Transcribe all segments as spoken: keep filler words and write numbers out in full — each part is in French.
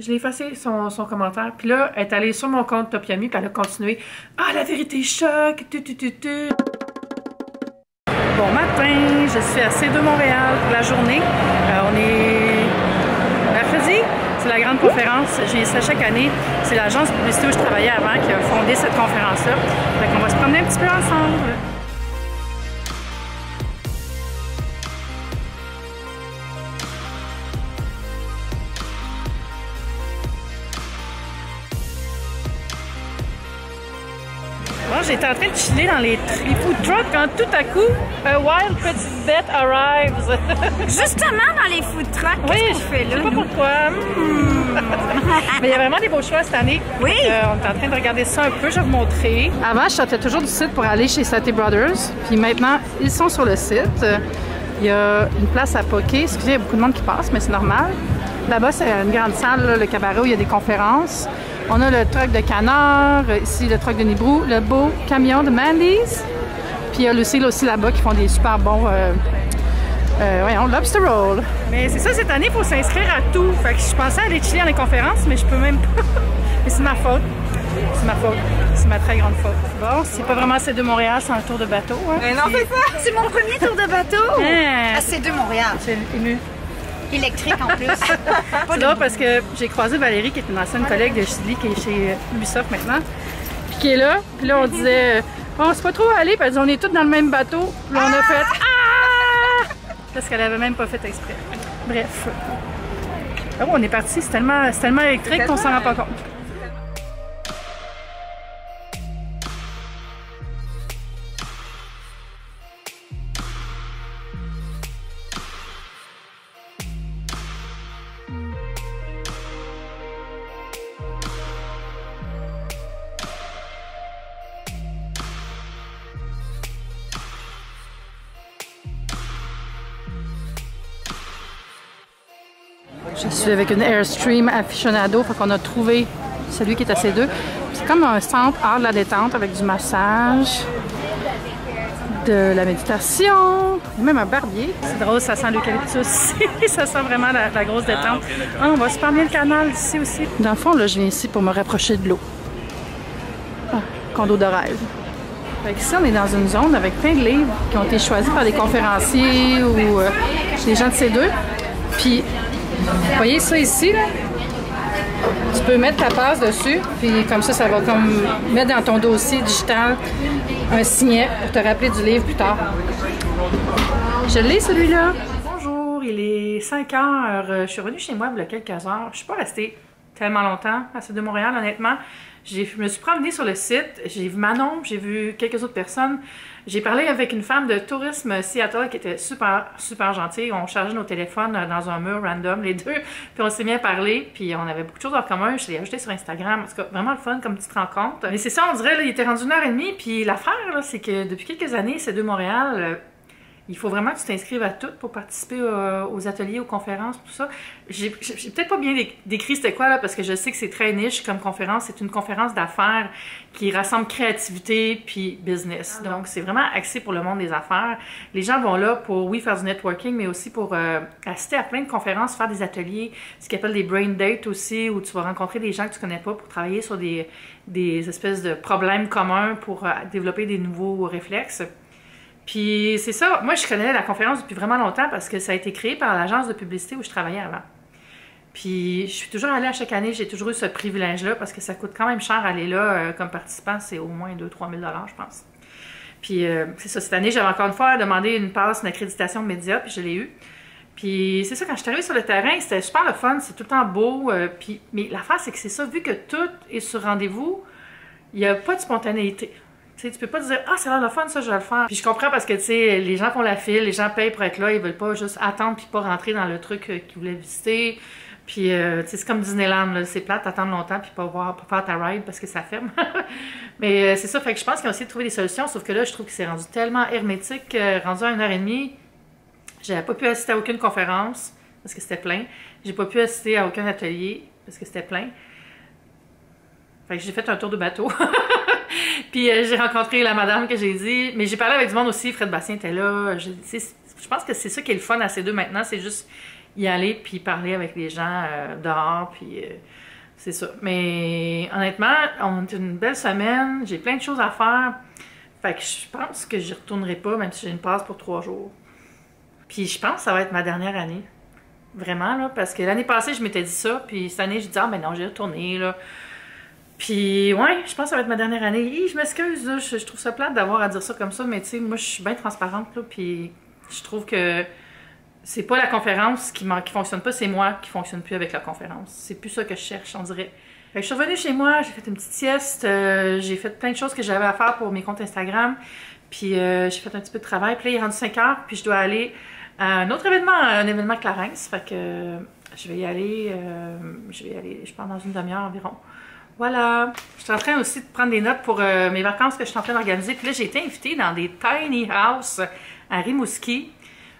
Je l'ai effacé son, son commentaire. Puis là, elle est allée sur mon compte Topiami, puis elle a continué. Ah, la vérité choc! Tu, tu, tu, tu. Bon matin, je suis à C deux Montréal pour la journée. Euh, on est mercredi, c'est la grande conférence. J'ai ça chaque année. C'est l'agence de publicité où je travaillais avant qui a fondé cette conférence-là. Fait qu'on va se promener un petit peu ensemble. Bon, j'étais en train de chiller dans les, les food trucks quand tout à coup, a wild petite bête arrive. Justement dans les food trucks, qu'est-ce Oui, qu'on fait là? je sais pas pourquoi. Mm. Mais il y a vraiment des beaux choix cette année. Oui. Euh, on est en train de regarder ça un peu, je vais vous montrer. Avant, je sortais toujours du site pour aller chez Saté Brothers. Puis maintenant, ils sont sur le site. Il y a une place à poker. Excusez, il y a beaucoup de monde qui passe, mais c'est normal. Là-bas, c'est une grande salle, là, le cabaret où il y a des conférences. On a le truck de Canard, ici le truck de Nibrou, le beau camion de Mandy's. Puis il y a Lucille aussi là-bas qui font des super bons, euh, euh, voyons, lobster roll. Mais c'est ça, cette année, il faut s'inscrire à tout. Fait que je pensais aller chiller dans les conférences, mais je peux même pas. Mais c'est ma faute. C'est ma faute. C'est ma très grande faute. Bon, c'est pas vraiment C deux Montréal, c'est un tour de bateau. Hein? Mais non, c'est ça! C'est mon premier tour de bateau! Hein? À C deux Montréal. C'est ému. Électrique en plus. C'est là parce que j'ai croisé Valérie qui est une ancienne collègue de Chili qui est chez Ubisoft maintenant. Puis qui est là. Puis là on disait oh, on sait pas trop où aller. Puis elle dit on est tous dans le même bateau. Puis là on a fait ah! Parce qu'elle avait même pas fait exprès. Bref. Oh, on est parti. C'est tellement, tellement électrique qu'on s'en rend pas compte. Je suis avec une Airstream aficionado, fait qu'on a trouvé celui qui est à C deux. C'est comme un centre art de la détente avec du massage, de la méditation, et même un barbier. C'est drôle, ça sent l'eucalyptus. Ça sent vraiment la, la grosse détente. Ah, on va super bien le canal ici aussi. Dans le fond, là, je viens ici pour me rapprocher de l'eau. Ah, condo de rêve. Fait ici, on est dans une zone avec plein de livres qui ont été choisis par des conférenciers ou euh, des gens de C deux. Puis, vous voyez ça ici, là? Tu peux mettre ta passe dessus, puis comme ça, ça va comme mettre dans ton dossier digital un signet pour te rappeler du livre plus tard. Je l'ai, celui-là. Bonjour, il est cinq heures. Je suis revenue chez moi il y a quelques heures. Je suis pas restée tellement longtemps à C deux Montréal, honnêtement. Je me suis promenée sur le site, j'ai vu Manon, j'ai vu quelques autres personnes. J'ai parlé avec une femme de tourisme Seattle qui était super, super gentille. On chargeait nos téléphones dans un mur random, les deux, puis on s'est mis à parler, puis on avait beaucoup de choses en commun. Je l'ai ajouté sur Instagram, en tout cas, vraiment le fun comme petite rencontre. Mais c'est ça, on dirait, là, il était rendu une heure et demie, puis l'affaire, c'est que depuis quelques années, C deux Montréal, euh, il faut vraiment que tu t'inscrives à tout pour participer euh, aux ateliers, aux conférences, tout ça. J'ai peut-être pas bien décrit c'était quoi, là, parce que je sais que c'est très niche comme conférence. C'est une conférence d'affaires qui rassemble créativité puis business. Donc, c'est vraiment axé pour le monde des affaires. Les gens vont là pour, oui, faire du networking, mais aussi pour euh, assister à plein de conférences, faire des ateliers, ce qu'ils appellent des brain dates aussi, où tu vas rencontrer des gens que tu connais pas pour travailler sur des, des espèces de problèmes communs pour euh, développer des nouveaux réflexes. Puis c'est ça, moi je connais la conférence depuis vraiment longtemps parce que ça a été créé par l'agence de publicité où je travaillais avant. Puis je suis toujours allée à chaque année, j'ai toujours eu ce privilège-là parce que ça coûte quand même cher aller là euh, comme participant, c'est au moins deux à trois mille dollars je pense. Puis euh, c'est ça, cette année j'avais encore une fois demandé une passe, une accréditation média, puis je l'ai eue. Puis c'est ça, quand je suis arrivée sur le terrain, c'était super le fun, c'est tout le temps beau. Euh, puis, mais l'affaire c'est que c'est ça, vu que tout est sur rendez-vous, il n'y a pas de spontanéité. Tu sais, tu peux pas te dire « Ah, c'est l'air le fun, ça, je vais le faire. » Puis je comprends parce que, tu sais, les gens font la file, les gens payent pour être là, ils veulent pas juste attendre puis pas rentrer dans le truc euh, qu'ils voulaient visiter. Puis, euh, tu sais, c'est comme Disneyland, c'est plate, attendre longtemps puis pas voir, pas faire ta ride parce que ça ferme. Mais euh, c'est ça, fait que je pense qu'ils ont essayé de trouver des solutions, sauf que là, je trouve que c'est rendu tellement hermétique, euh, rendu à une heure et demie. J'avais pas pu assister à aucune conférence parce que c'était plein. J'ai pas pu assister à aucun atelier parce que c'était plein. Fait que j'ai fait un tour de bateau. Puis euh, j'ai rencontré la madame que j'ai dit, mais j'ai parlé avec du monde aussi, Fred Bastien était là. Je, je pense que c'est ça qui est le fun à C deux maintenant, c'est juste, y aller puis parler avec les gens euh, dehors, puis euh, c'est ça. Mais honnêtement, on a une belle semaine, j'ai plein de choses à faire, fait que je pense que j'y retournerai pas, même si j'ai une passe pour trois jours. Puis je pense que ça va être ma dernière année. Vraiment, là, parce que l'année passée, je m'étais dit ça, puis cette année, je dis « Ah, ben non, j'ai retourné, là. » Puis, ouais, je pense que ça va être ma dernière année. Hi, je m'excuse, là, je, je trouve ça plate d'avoir à dire ça comme ça, mais tu sais, moi, je suis bien transparente, là, puis je trouve que c'est pas la conférence qui, qui fonctionne pas, c'est moi qui fonctionne plus avec la conférence. C'est plus ça que je cherche, on dirait. Fait que je suis revenue chez moi, j'ai fait une petite sieste, euh, j'ai fait plein de choses que j'avais à faire pour mes comptes Instagram, puis euh, j'ai fait un petit peu de travail, puis là, il est rendu cinq heures, puis je dois aller à un autre événement, un événement Clarence, fait que euh, je vais y aller, euh, je vais y aller, je pars dans une demi-heure environ. Voilà. Je suis en train aussi de prendre des notes pour euh, mes vacances que je suis en train d'organiser. Puis là, j'ai été invitée dans des tiny houses à Rimouski.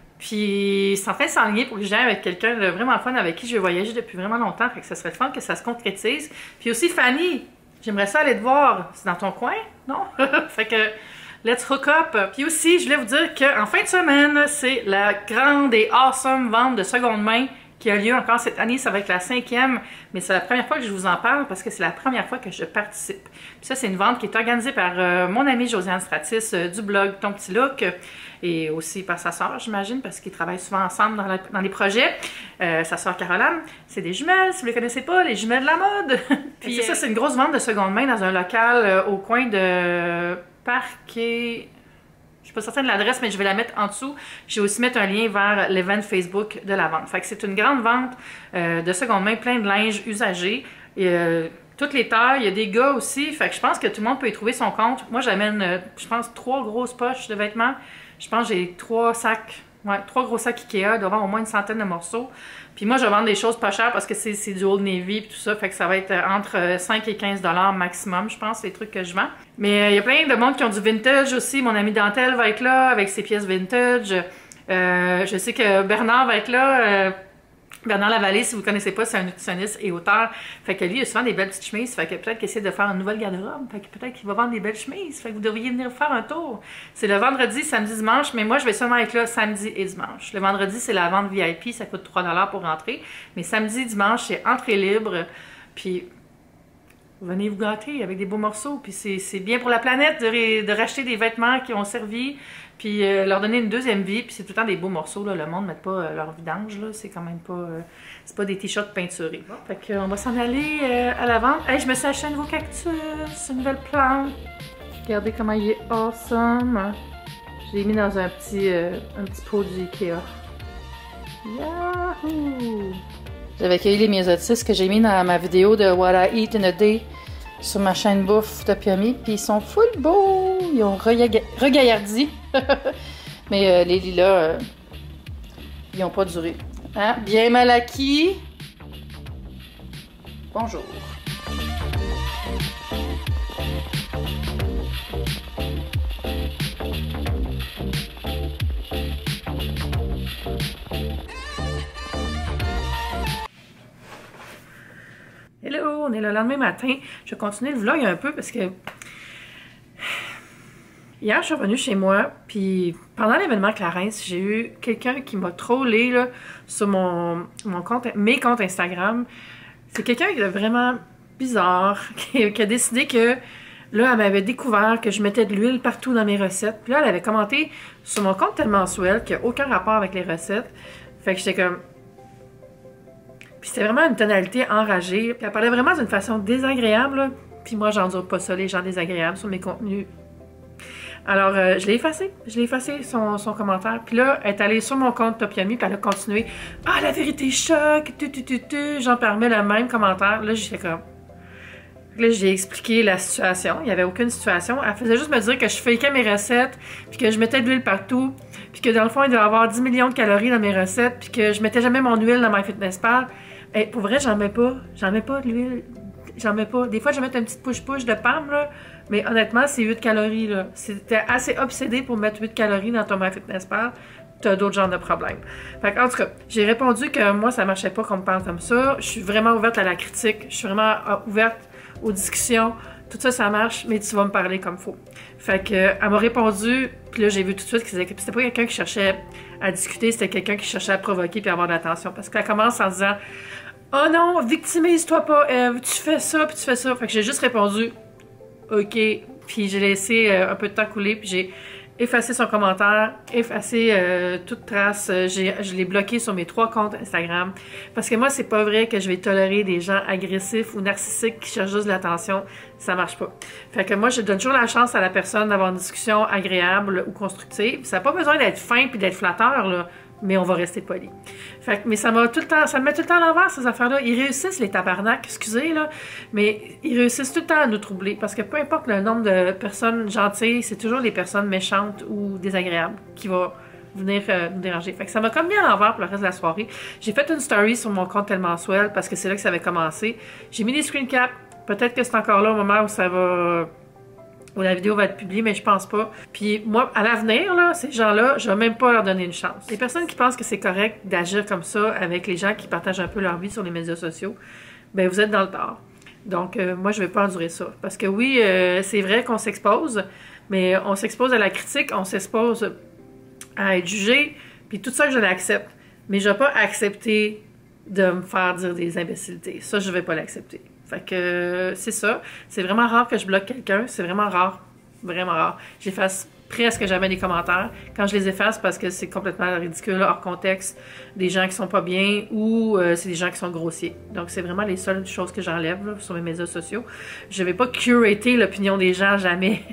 Puis c'est en train de s'enligner pour que j'aille avec quelqu'un de vraiment fun avec qui je vais voyager depuis vraiment longtemps. Fait que ça serait fun que ça se concrétise. Puis aussi, Fanny, j'aimerais ça aller te voir. C'est dans ton coin, non? Fait que let's hook up. Puis aussi, je voulais vous dire qu'en fin de semaine, c'est la grande et awesome vente de seconde main qui a lieu encore cette année. Ça va être la cinquième, mais c'est la première fois que je vous en parle parce que c'est la première fois que je participe. Puis ça, c'est une vente qui est organisée par euh, mon amie Josiane Stratis euh, du blog Ton Petit Look et aussi par sa sœur, j'imagine, parce qu'ils travaillent souvent ensemble dans, la, dans les projets. Euh, sa sœur Caroline, c'est des jumelles, si vous ne les connaissez pas, les jumelles de la mode. Puis c'est ça, c'est une grosse vente de seconde main dans un local euh, au coin de Parc et... Je suis pas certaine de l'adresse, mais je vais la mettre en dessous. Je vais aussi mettre un lien vers l'event Facebook de la vente. Fait que c'est une grande vente euh, de seconde main, plein de linge usagé. Et, euh, toutes les tailles, il y a des gars aussi. Fait que je pense que tout le monde peut y trouver son compte. Moi, j'amène, euh, je pense, trois grosses poches de vêtements. Je pense que j'ai trois sacs, ouais, trois gros sacs Ikea. Il doit y avoir au moins une centaine de morceaux. Puis moi, je vais vendre des choses pas chères parce que c'est du Old Navy et tout ça. Fait que ça va être entre cinq et quinze dollars maximum, je pense, les trucs que je vends. Mais il euh, y a plein de monde qui ont du vintage aussi. Mon ami Dentelle va être là avec ses pièces vintage. Euh, je sais que Bernard va être là. Euh, Bernard Lavallée, si vous ne connaissez pas, c'est un nutritionniste et auteur. Fait que lui, il a souvent des belles petites chemises. Fait que peut-être qu'il essaie de faire une nouvelle garde-robe. Fait que peut-être qu'il va vendre des belles chemises. Fait que vous devriez venir faire un tour. C'est le vendredi, samedi, dimanche. Mais moi, je vais seulement être là samedi et dimanche. Le vendredi, c'est la vente V I P. Ça coûte trois dollars pour rentrer. Mais samedi, dimanche, c'est entrée libre. Puis, venez vous gâter avec des beaux morceaux. Puis c'est bien pour la planète de, de racheter des vêtements qui ont servi. Puis euh, leur donner une deuxième vie, puis c'est tout le temps des beaux morceaux, là. Le monde ne met pas euh, leur vidange, là. C'est quand même pas... Euh, c'est pas des t-shirts peinturés. Bon, fait qu'on va s'en aller euh, à la vente. Hey, je me suis acheté un nouveau cactus, une nouvelle plante. Regardez comment il est awesome. Je l'ai mis dans un petit, euh, un petit pot du Ikea. Yahoo! J'avais accueilli les myosotis que j'ai mis dans ma vidéo de What I Eat in a Day sur ma chaîne bouffe Topiami, puis ils sont full beaux, ils ont regaillardi. Mais euh, les lilas, euh, ils n'ont pas duré. Hein? Bien mal acquis. Bonjour. Hello, on est le lendemain matin. Je vais continuer le vlog un peu parce que hier, je suis revenue chez moi, puis pendant l'événement Clarence, j'ai eu quelqu'un qui m'a trollé là, sur mon, mon compte, mes comptes Instagram. C'est quelqu'un qui est vraiment bizarre, qui, qui a décidé que là, elle m'avait découvert que je mettais de l'huile partout dans mes recettes. Puis là, elle avait commenté sur mon compte tellement mensuel qui n'a aucun rapport avec les recettes. Fait que j'étais comme... Puis c'était vraiment une tonalité enragée. Puis elle parlait vraiment d'une façon désagréable, là. Puis moi, j'endure pas ça, les gens désagréables sur mes contenus. Alors, euh, je l'ai effacé. Je l'ai effacé, son, son commentaire. Puis là, elle est allée sur mon compte Topiami, puis elle a continué. « Ah, la vérité choc! Tu, tu, tu, tu. » J'en permets le même commentaire. Là, j'étais comme... Là, j'ai expliqué la situation. Il n'y avait aucune situation. Elle faisait juste me dire que je fakais mes recettes, puis que je mettais de l'huile partout, puis que dans le fond, il doit y avoir dix millions de calories dans mes recettes, puis que je mettais jamais mon huile dans MyFitnessPal. Et pour vrai, j'en mets pas. J'en mets pas de l'huile. J'en mets pas. Des fois, je mets une petite push-push de P A M, là. Mais honnêtement, c'est huit calories, là. C'était assez obsédé pour mettre huit calories dans ton MyFitnessPal. T'as d'autres genres de problèmes. Fait en tout cas, j'ai répondu que moi, ça marchait pas qu'on me parle comme ça. Je suis vraiment ouverte à la critique. Je suis vraiment ouverte aux discussions. Tout ça, ça marche, mais tu vas me parler comme faut. Fait que, elle m'a répondu, puis là, j'ai vu tout de suite que c'était pas quelqu'un qui cherchait à discuter, c'était quelqu'un qui cherchait à provoquer puis avoir de l'attention. Parce qu'elle commence en disant « Oh non, victimise-toi pas, Eve, tu fais ça puis tu fais ça. » Fait que j'ai juste répondu « OK ». Puis j'ai laissé euh, un peu de temps couler puis j'ai effacé son commentaire, effacé euh, toute trace. J'ai, je l'ai bloqué sur mes trois comptes Instagram. Parce que moi, c'est pas vrai que je vais tolérer des gens agressifs ou narcissiques qui cherchent juste de l'attention. Ça marche pas. Fait que moi, je donne toujours la chance à la personne d'avoir une discussion agréable ou constructive. Ça n'a pas besoin d'être fin puis d'être flatteur, là. Mais on va rester poli. Fait que, mais ça m'a tout le temps, ça me met tout le temps à l'envers, ces affaires-là. Ils réussissent, les tabarnak, excusez, là, mais ils réussissent tout le temps à nous troubler. Parce que peu importe le nombre de personnes gentilles, c'est toujours les personnes méchantes ou désagréables qui vont venir euh, nous déranger. Fait que ça m'a comme mis à l'envers pour le reste de la soirée. J'ai fait une story sur mon compte Tellement Swell parce que c'est là que ça avait commencé. J'ai mis des screen caps. Peut-être que c'est encore là au moment où ça va... où la vidéo va être publiée, mais je pense pas. Puis moi, à l'avenir, là, ces gens-là, je vais même pas leur donner une chance. Les personnes qui pensent que c'est correct d'agir comme ça avec les gens qui partagent un peu leur vie sur les médias sociaux, ben vous êtes dans le tort. Donc, euh, moi, je vais pas endurer ça. Parce que oui, euh, c'est vrai qu'on s'expose, mais on s'expose à la critique, on s'expose à être jugé, puis tout ça, je l'accepte. Mais je vais pas accepter de me faire dire des imbécilités. Ça, je vais pas l'accepter. Fait que euh, c'est ça. C'est vraiment rare que je bloque quelqu'un. C'est vraiment rare. Vraiment rare. J'efface presque jamais des commentaires. Quand je les efface, parce que c'est complètement ridicule, hors contexte, des gens qui sont pas bien ou euh, c'est des gens qui sont grossiers. Donc, c'est vraiment les seules choses que j'enlève là, sur mes médias sociaux. Je vais pas curater l'opinion des gens, jamais.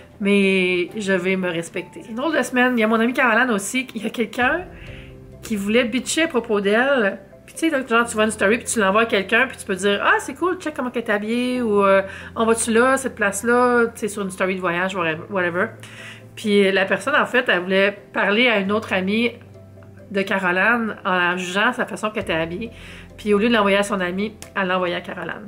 Mais je vais me respecter. C'est une drôle de semaine. Il y a mon amie Caroline aussi. Il y a quelqu'un qui voulait bitcher à propos d'elle. Puis tu sais, genre tu vois une story puis tu l'envoies à quelqu'un puis tu peux dire « Ah, c'est cool, check comment elle est habillée » ou euh, « On va-tu là, cette place-là? » Tu sais, sur une story de voyage, whatever. Puis la personne, en fait, elle voulait parler à une autre amie de Caroline en la jugeant sa façon qu'elle était habillée. Puis au lieu de l'envoyer à son amie, elle l'a envoyé à Caroline.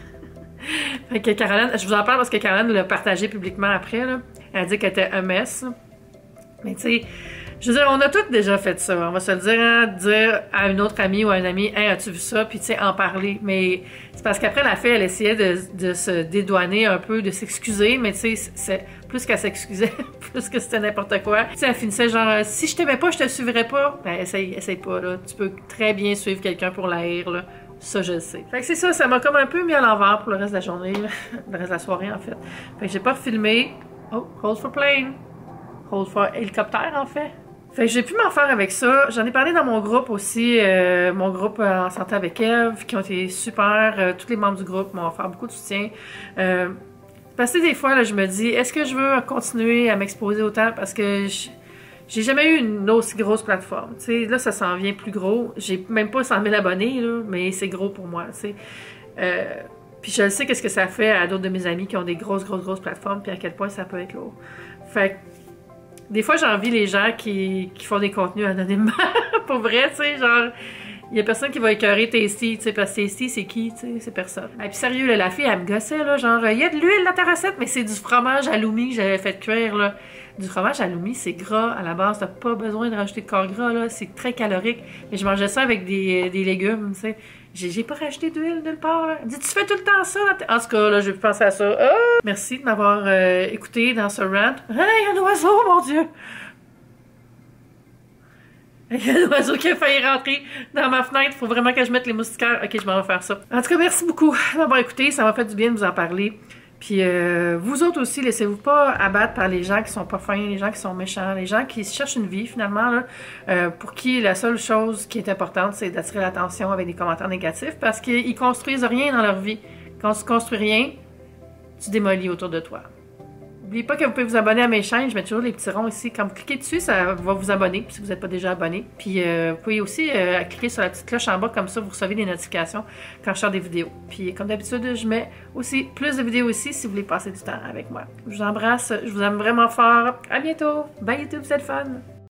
Fait que Caroline, je vous en parle parce que Caroline l'a partagé publiquement après, là. Elle a dit qu'elle était un mess. Mais tu sais... Je veux dire, on a tous déjà fait ça. On va se le dire, hein, dire à une autre amie ou à un ami, « Hey, as-tu vu ça? » Puis, tu sais, en parler. Mais c'est parce qu'après, la fille, elle essayait de, de se dédouaner un peu, de s'excuser. Mais, tu sais, c'est plus qu'elle s'excusait, plus que c'était n'importe quoi. Tu sais, elle finissait genre, « Si je t'aimais pas, je te suivrais pas. » Ben, essaye, essaye pas, là. Tu peux très bien suivre quelqu'un pour l'haïr, là. Ça, je le sais. Fait que c'est ça, ça m'a comme un peu mis à l'envers pour le reste de la journée, là. Le reste de la soirée, en fait. Fait que j'ai pas refilmé. Oh, hold for plane. Hold for hélicoptère, en fait. Fait que j'ai pu m'en faire avec ça. J'en ai parlé dans mon groupe aussi, euh, mon groupe euh, en santé avec Eve, qui ont été super. Euh, tous les membres du groupe m'ont offert beaucoup de soutien. Euh, parce que des fois, là, je me dis, est-ce que je veux continuer à m'exposer autant? Parce que j'ai jamais eu une aussi grosse plateforme. T'sais, là, ça s'en vient plus gros. J'ai même pas cent mille abonnés, là, mais c'est gros pour moi. Euh, puis je sais qu'est-ce que ça fait à d'autres de mes amis qui ont des grosses, grosses, grosses plateformes, puis à quel point ça peut être lourd. Fait que des fois, j'envie les gens qui, qui font des contenus anonymement. Pour vrai, tu sais, genre, il y a personne qui va écœurer Tasty, tu sais, parce que Tasty, c'est qui, tu sais, c'est personne. Et puis sérieux, là, la fille, elle me gossait, là, genre, il y a de l'huile dans ta recette, mais c'est du fromage halloumi que j'avais fait cuire, là. Du fromage halloumi, c'est gras à la base, t'as pas besoin de rajouter de corps gras, là, c'est très calorique. Et je mangeais ça avec des, des légumes, tu sais. J'ai pas rajouté d'huile nulle part, là. Dis, tu fais tout le temps ça? En tout cas, là, je vais penser à ça. Oh! Merci de m'avoir euh, écouté dans ce rant. Hey, un oiseau, mon Dieu! Il y a un oiseau qui a failli rentrer dans ma fenêtre. Faut vraiment que je mette les moustiquaires. Ok, je m'en vais faire ça. En tout cas, merci beaucoup de m'avoir écouté. Ça m'a fait du bien de vous en parler. Puis euh, vous autres aussi, laissez-vous pas abattre par les gens qui sont pas fins, les gens qui sont méchants, les gens qui cherchent une vie finalement, là, euh, pour qui la seule chose qui est importante, c'est d'attirer l'attention avec des commentaires négatifs parce qu'ils construisent rien dans leur vie. Quand tu construis rien, tu démolis autour de toi. N'oubliez pas que vous pouvez vous abonner à mes chaînes. Je mets toujours les petits ronds ici. Quand vous cliquez dessus, ça va vous abonner si vous n'êtes pas déjà abonné. Puis euh, vous pouvez aussi euh, cliquer sur la petite cloche en bas, comme ça vous recevez des notifications quand je sors des vidéos. Puis comme d'habitude, je mets aussi plus de vidéos ici si vous voulez passer du temps avec moi. Je vous embrasse, je vous aime vraiment fort. À bientôt. Bye YouTube, c'est le fun.